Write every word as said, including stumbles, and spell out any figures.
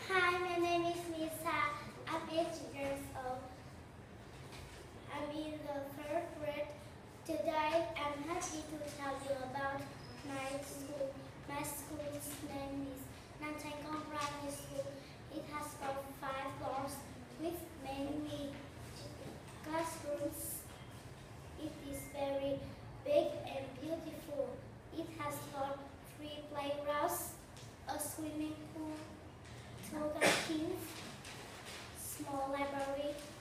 Hi, my name is Lisa. I'm eight years old. I'm in the third grade. Today, I'm happy to tell you about my school. My school's name is Nantaikong Primary School. It has got five floors with many classrooms. It is very big and beautiful. It has got three playgrounds, a swimming pool, two canteens, small library,